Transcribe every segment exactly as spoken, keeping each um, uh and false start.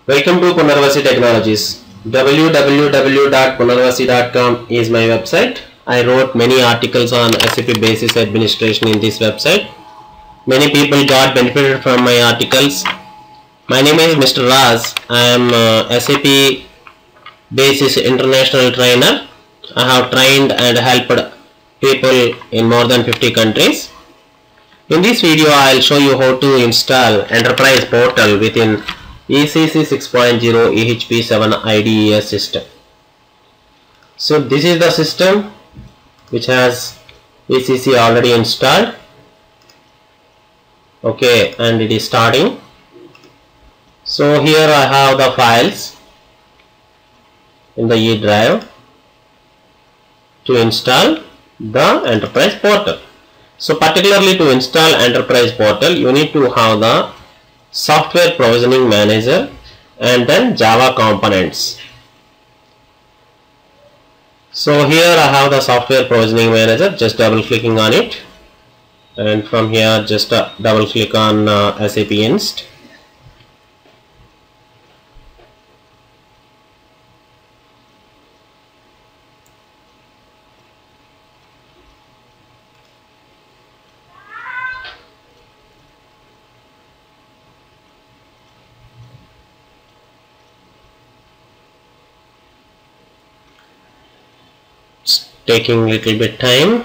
Welcome to Punarvasi Technologies. w w w dot punarvasi dot com is my website. I wrote many articles on S A P Basis Administration in this website. Many people got benefited from my articles. My name is Mister Raz. I am uh, S A P Basis International Trainer. I have trained and helped people in more than fifty countries. In this video, I will show you how to install Enterprise Portal within E C C six point zero E H P seven I D E S system. So this is the system which has E C C already installed. Okay, and it is starting. So here I have the files in the E drive to install the Enterprise Portal. So particularly to install Enterprise Portal, you need to have the Software Provisioning Manager and then Java components. So here I have the Software Provisioning Manager, just double clicking on it, and from here just uh, double click on uh, S A P Inst. Taking little bit time,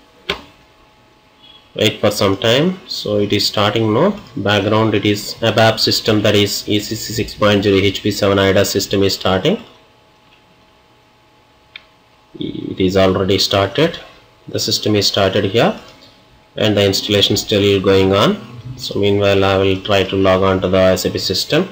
wait for some time. So it is starting now. Background, it is A B A P system, that is E C C six point zero E H P seven I D A S system is starting. It is already started. The system is started here and the installation still going on. So meanwhile I will try to log on to the S A P system.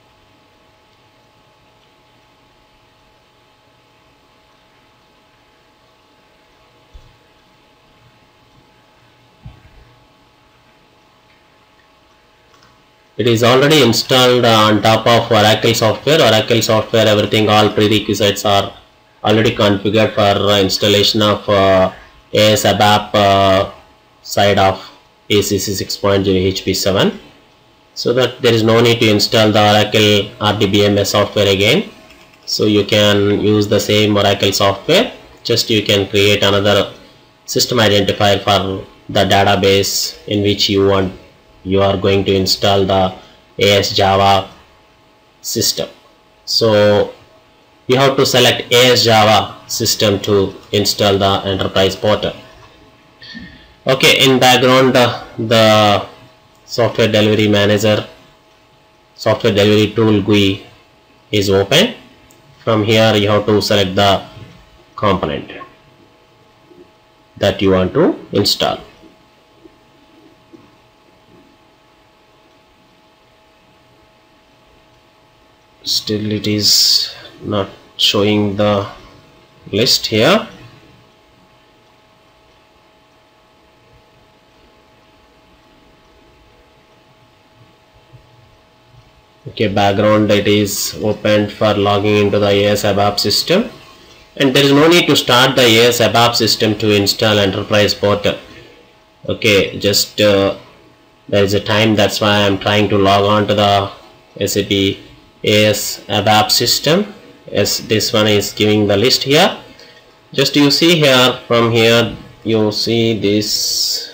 It is already installed on top of Oracle software. Oracle software, everything, all prerequisites are already configured for installation of uh, A S A B A P uh, side of E C C six point zero E H P seven. So that there is no need to install the Oracle R D B M S software again. So you can use the same Oracle software. Just you can create another system identifier for the database in which you want you are going to install the A S Java system. So you have to select A S Java system to install the Enterprise Portal. Okay, in background uh, the Software Delivery Manager, Software Delivery Tool G U I is open. From here you have to select the component that you want to install. Still it is not showing the list here. Okay, background, it is opened for logging into the A S A B A P system, and there is no need to start the A S A B A P system to install Enterprise Portal. Okay, just uh, there is a time, that's why I am trying to log on to the S A P A S A B A P system. Yes, this one is giving the list here. Just you see here, from here you see this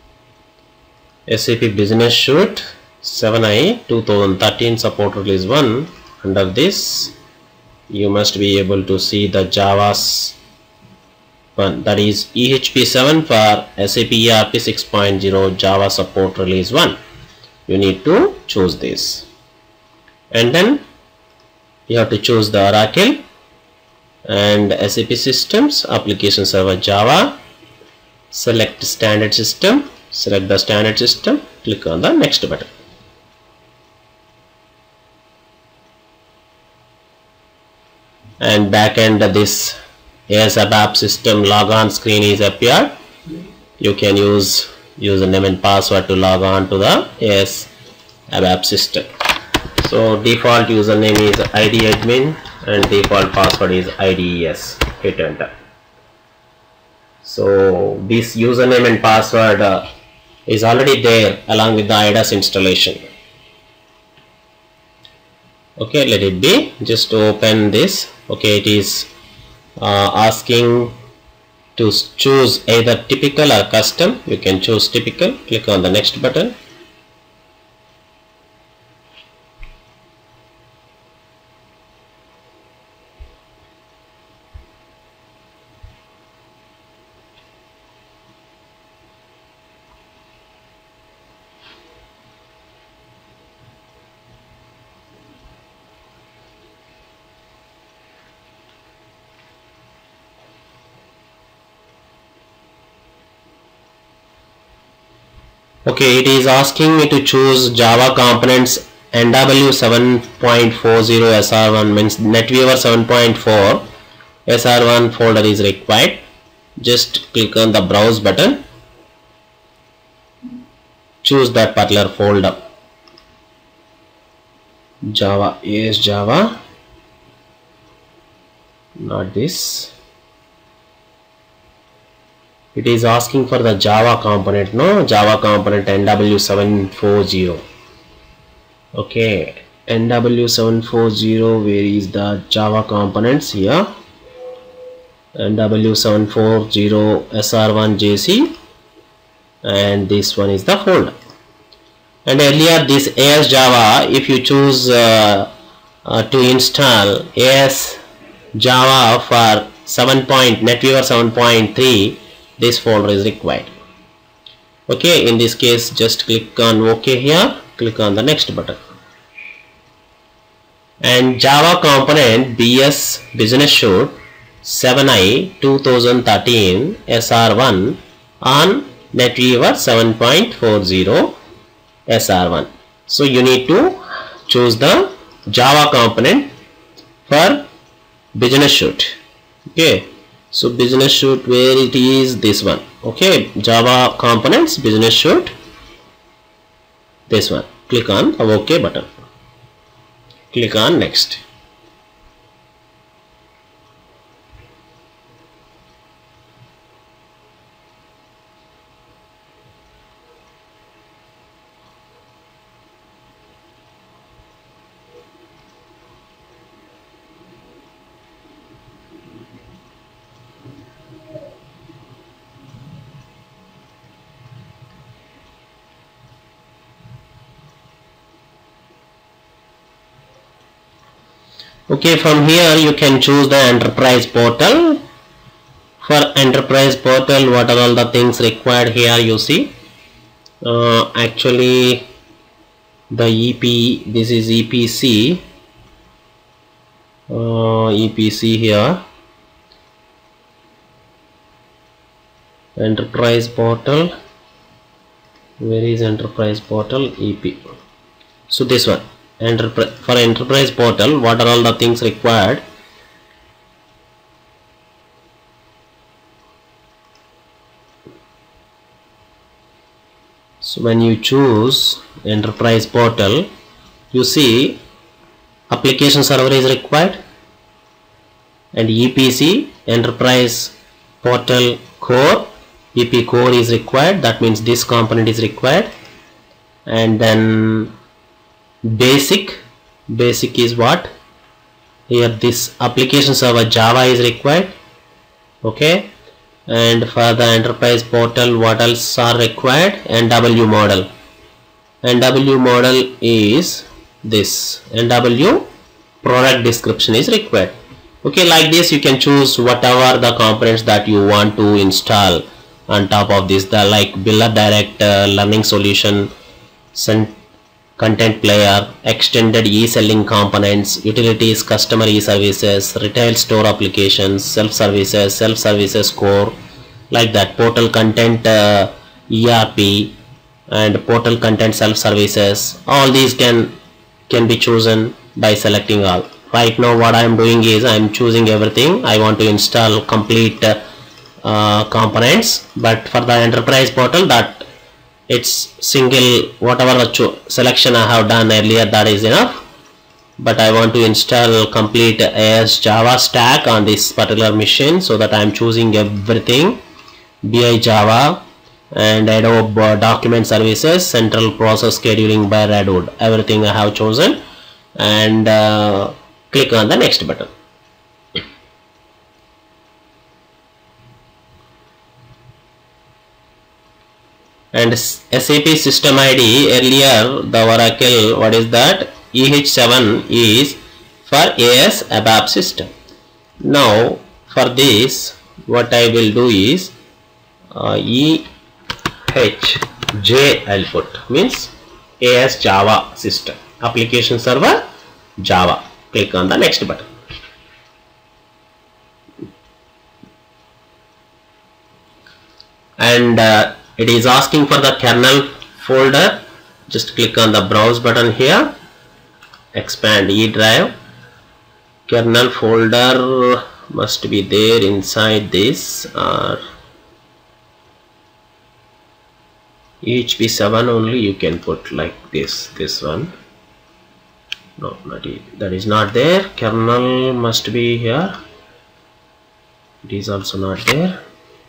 S A P Business Suite seven I twenty thirteen support release one. Under this you must be able to see the Java's one, that is E H P seven for S A P E R P six point zero Java support release one. You need to choose this, and then you have to choose the Oracle and S A P systems, application server Java, select standard system, select the standard system, click on the next button. And backend, this A S A B A P system logon screen is appeared. You can use username and password to log on to the A S A B A P system. So default username is I D admin and default password is I D E S. Hit enter. So this username and password uh, is already there along with the I D A S installation. Okay, let it be. Just open this. Okay, it is uh, asking to choose either typical or custom. You can choose typical. Click on the next button. Okay, it is asking me to choose Java components N W seven point four zero S R one, means NetWeaver seven point four S R one folder is required. Just click on the browse button. Choose that particular folder. Java, yes, Java, not this. It is asking for the Java component, no? Java component N W seven forty. Okay, N W seven forty, where is the Java components? Here, N W seven forty S R one J C, and this one is the folder. And earlier this A S Java, if you choose uh, uh, to install A S Java for seven point NetWeaver seven point three, this folder is required. Okay, in this case just click on OK here, click on the next button. And Java component B S Business Suite seven i twenty thirteen S R one on NetWeaver seven point forty S R one. So you need to choose the Java component for Business Suite. Okay, so Business Suite, where it is, this one. Okay, Java components Business Suite, this one. Click on the OK button. Click on next. Okay, from here you can choose the enterprise portal. For enterprise portal, what are all the things required here? You see, uh, actually the E P, this is E P C, uh, E P C here, enterprise portal. Where is enterprise portal? E P. So this one. Enterprise, for enterprise portal, what are all the things required? So when you choose enterprise portal, you see application server is required, and E P C, enterprise portal core, E P core is required. That means this component is required. And then basic, basic is what? Here this application server Java is required. Okay, and for the enterprise portal, what else are required? N W model. N W model is this. N W product description is required. Okay, like this you can choose whatever the components that you want to install on top of this, the like Builder Director, Learning Solution, Content Player, Extended e-selling components, Utilities, Customer e-services, Retail store applications, Self-services, Self-services core, like that, Portal Content uh, E R P, and Portal Content Self-services. All these can can be chosen by selecting all. Right now what I am doing is I am choosing everything. I want to install complete uh, uh, components, but for the enterprise portal, that it's single, whatever the selection I have done earlier, that is enough. But I want to install complete A S Java stack on this particular machine, so that I am choosing everything. B I Java and Adobe Document Services, Central Process Scheduling by Redwood, everything I have chosen. and uh, click on the next button. And S A P system I D, earlier the Oracle, what is that? E H seven is for A S ABAP system. Now for this, what I will do is uh, E H J I'll put, means A S Java system, application server Java. Click on the next button. And uh, it is asking for the kernel folder. Just click on the browse button here, expand E drive. Kernel folder must be there inside this, or E H P seven only you can put, like this, this one. No, not it. That is not there. Kernel must be here. It is also not there.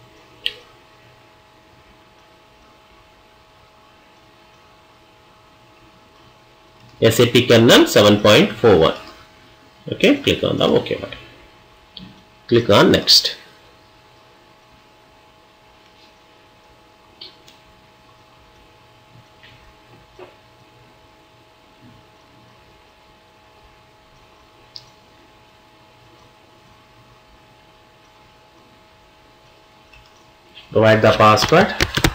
S A P kernel seven point four one. Okay, click on the OK button. Click on next. Provide the password.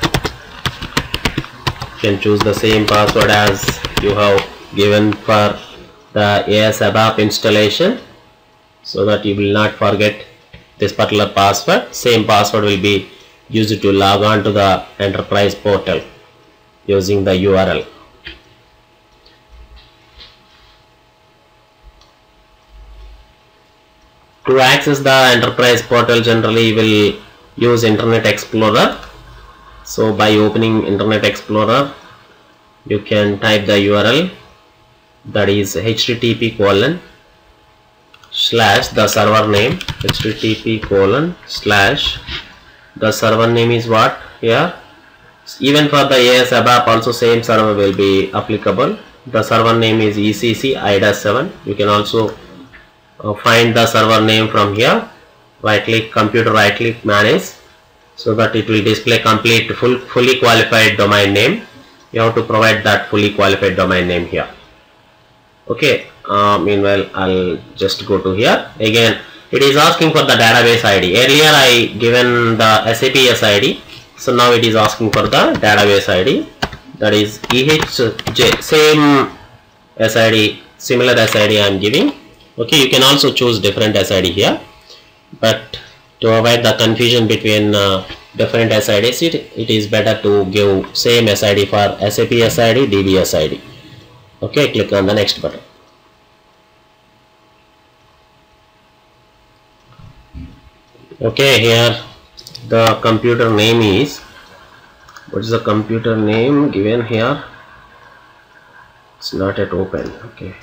You can choose the same password as you have given for the A S ABAP installation, so that you will not forget this particular password. Same password will be used to log on to the enterprise portal using the U R L. To access the enterprise portal, generally you will use Internet Explorer. So by opening Internet Explorer, you can type the U R L, that is H T T P colon slash the server name, H T T P colon slash the server name is what here. Even for the A S ABAP also same server will be applicable. The server name is E C C I D A S seven. You can also uh, find the server name from here. Right click, computer right click, manage, so that it will display complete full fully qualified domain name. You have to provide that fully qualified domain name here. Okay, uh, meanwhile I'll just go to here. Again it is asking for the database I D. Earlier I given the S A P S I D, so now it is asking for the database I D, that is E H J, same S I D, similar S I D I am giving. Okay, you can also choose different S I D here, but to avoid the confusion between uh, different S I Ds, it, it is better to give same S I D for S A P S I D, D B S I D. Okay, click on the next button. Okay, here the computer name is, what is the computer name given here? It's not yet open. Okay.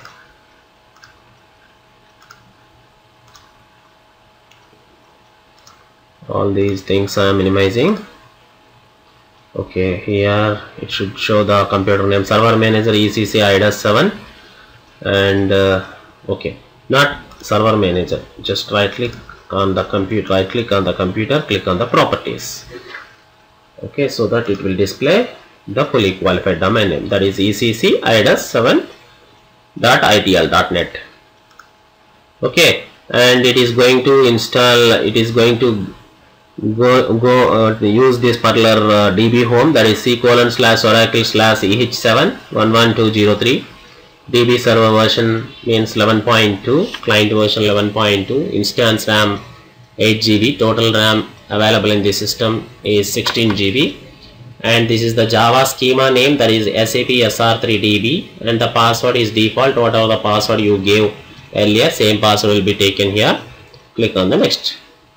All these things I am minimizing. Okay, here it should show the computer name, server manager E C C I D A S seven, and uh, okay, not server manager, just right click on the computer, right click on the computer, click on the properties. Okay, so that it will display the fully qualified domain name, that is E C C I D A S seven dot I T L dot net. Okay, and it is going to install, it is going to go go uh, use this particular uh, D B home, that is C colon slash oracle slash E H seven one one two zero three. D B server version means eleven point two, client version eleven point two, instance RAM eight G B, total RAM available in the system is sixteen G B, and this is the Java schema name, that is S A P S R three D B, and the password is default, whatever the password you gave earlier, same password will be taken here. Click on the next.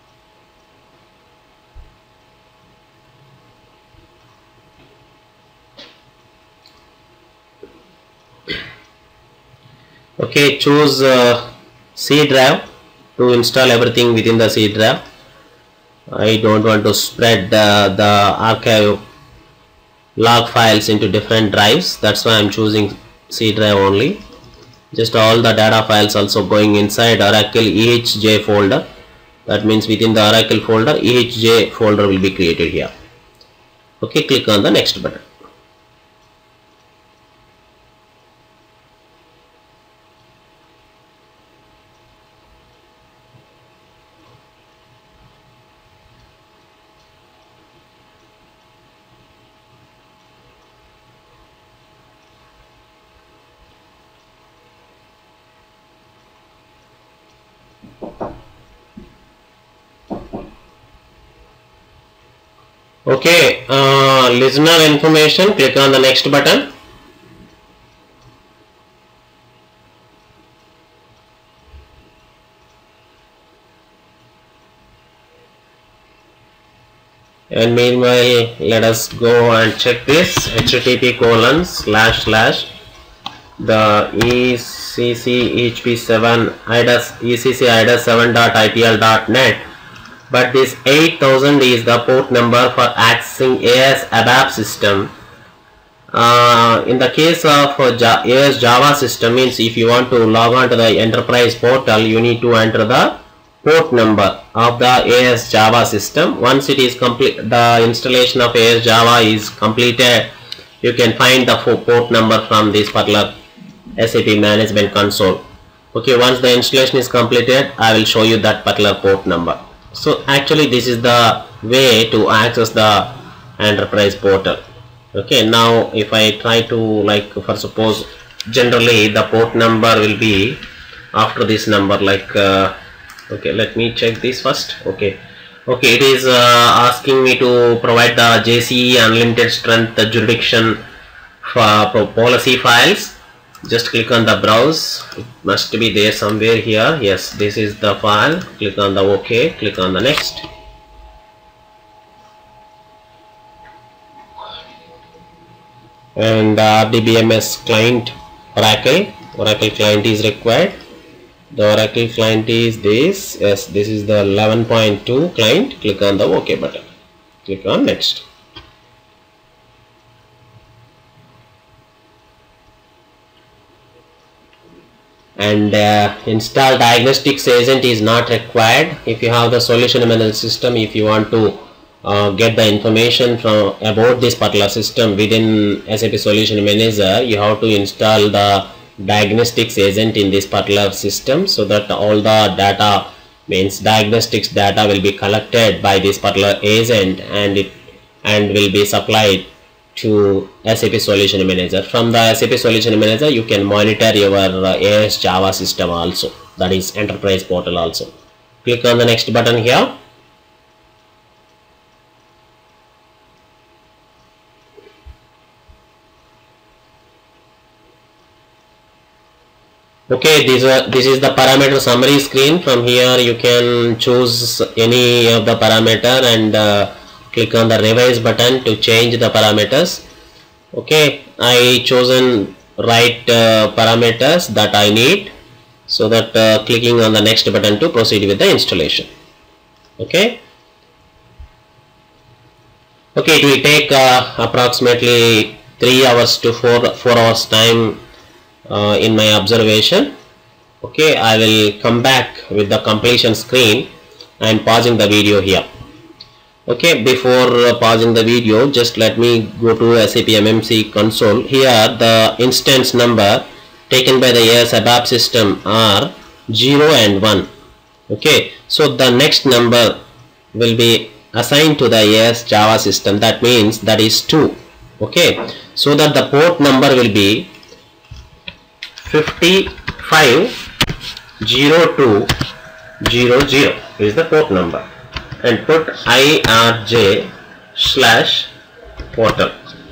Okay, choose uh, C drive to install everything within the C drive. I don't want to spread uh, the archive log files into different drives, that's why I'm choosing C drive only. just all the data files also going inside Oracle E H J folder. That means within the Oracle folder, E H J folder will be created here. Okay, click on the next button. Okay, uh, listener information, click on the next button. And meanwhile, let us go and check this H T T P colon slash slash the E C C E H P seven I D A S E C C I D A S seven dot I P L dot net. But this eight thousand is the port number for accessing A S ABAP system. Uh, in the case of uh, A S Java system, means if you want to log on to the enterprise portal, you need to enter the port number of the A S Java system. Once it is complete, the installation of A S Java is completed, you can find the port number from this particular S A P management console. Okay, once the installation is completed, I will show you that particular port number. So actually this is the way to access the enterprise portal. Okay, now if I try to, like, for suppose generally the port number will be after this number, like uh, okay, let me check this first. Okay, okay, it is uh, asking me to provide the J C E unlimited strength jurisdiction for policy files. Just click on the browse, it must be there somewhere here. Yes, this is the file. Click on the OK, click on the next. And R D B M S client Oracle, Oracle client is required. The Oracle client is this. Yes, this is the eleven point two client. Click on the OK button. Click on next. And uh, install diagnostics agent is not required. If you have the solution manager system, if you want to uh, get the information from about this particular system within S A P Solution Manager, you have to install the diagnostics agent in this particular system, so that all the data, means diagnostics data, will be collected by this particular agent and it and will be supplied to S A P Solution Manager. From the S A P Solution Manager, you can monitor your uh, A S Java system also, that is enterprise portal also. Click on the next button here. Okay, this, uh, this is the parameter summary screen. From here you can choose any of the parameter and uh, click on the revise button to change the parameters. Okay, I chosen right uh, parameters that I need, so that uh, clicking on the next button to proceed with the installation. Okay, okay, it will take uh, approximately three hours to four four hours time uh, in my observation. Okay, I will come back with the completion screen. I am pausing the video here. Okay, before uh, pausing the video, just let me go to S A P M M C console. Here the instance number taken by the A S ABAP system are zero and one. Okay, so the next number will be assigned to the A S Java system, that means that is two. Okay, so that the port number will be fifty-five zero two zero zero is the port number, and put I R J slash portal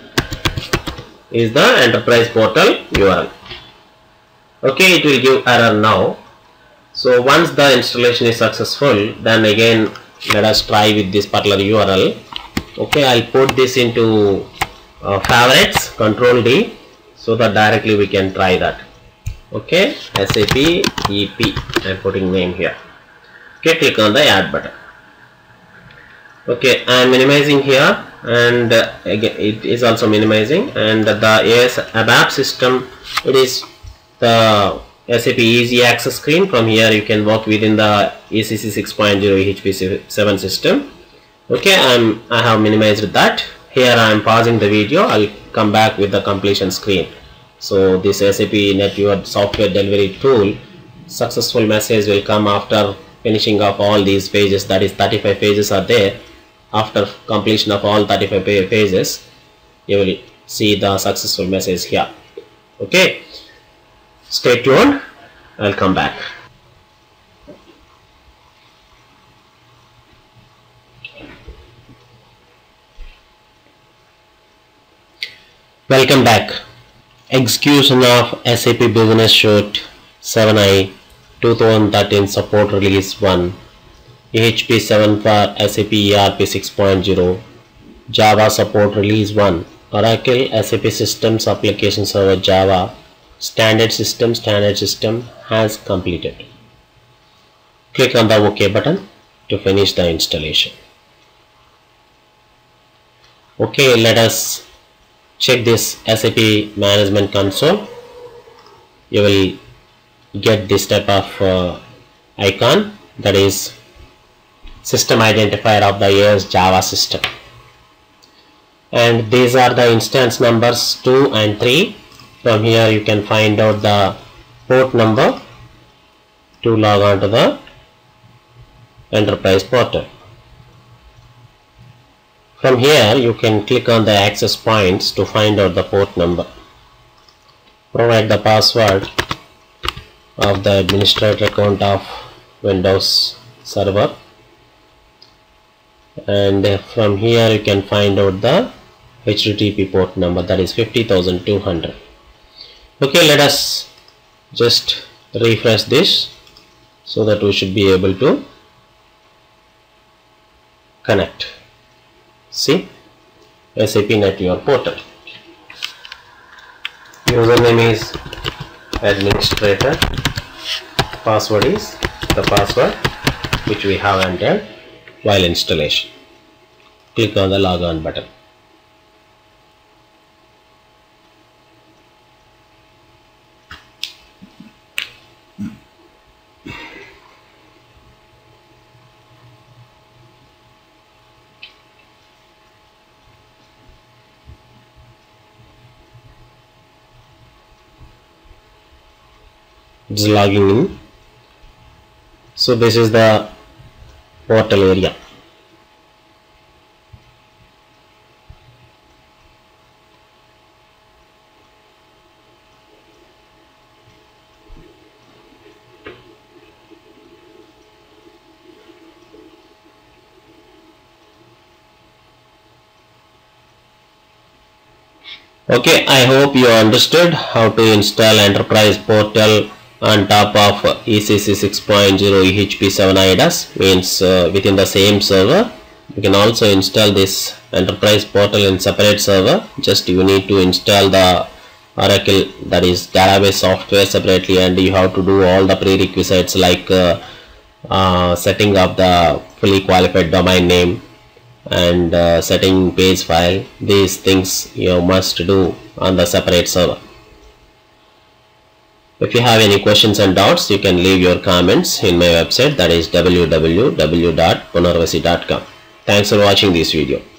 is the enterprise portal U R L. Okay, it will give error now. So once the installation is successful, then again let us try with this particular U R L. Okay, I'll put this into uh, favorites, control D, so that directly we can try that. Okay, S A P E P, I'm putting name here. Okay, click on the add button. Okay, I am minimizing here, and uh, again it is also minimizing, and the A S ABAP system, it is the S A P Easy Access screen. From here you can work within the E C C six point zero E H P seven system. Okay, I'm, I have minimized that. Here I am pausing the video. I'll come back with the completion screen. So this S A P Network software delivery tool, successful message will come after finishing of all these pages. That is thirty-five pages are there. After completion of all thirty-five pages, you will see the successful message here. Okay, stay tuned. I'll come back. Welcome back. Execution of S A P Business Suite seven i twenty thirteen support release one, E H P seven for S A P E R P six point zero, Java support release one, Oracle S A P Systems Application Server Java standard system standard system has completed. Click on the OK button to finish the installation. Okay, let us check this S A P Management Console. You will get this type of uh, icon, that is system identifier of the A S Java system, and these are the instance numbers two and three. From here you can find out the port number to log on to the enterprise portal. From here you can click on the access points to find out the port number. Provide the password of the administrator account of Windows Server, and from here you can find out the H T T P port number, that is fifty thousand two hundred. Okay, let us just refresh this so that we should be able to connect. See, S A P Network portal. Username is administrator. Password is the password which we have entered while installation. Click on the log on button. It's logging in. So this is the portal area. Okay, I hope you understood how to install Enterprise Portal on top of E C C six point zero E H P seven i does, means uh, within the same server. You can also install this Enterprise Portal in separate server. Just you need to install the Oracle, that is database software, separately, and you have to do all the prerequisites like uh, uh, setting up the fully qualified domain name and uh, setting page file. These things you must do on the separate server. If you have any questions and doubts, you can leave your comments in my website, that is w w w dot punarvasi dot com. Thanks for watching this video.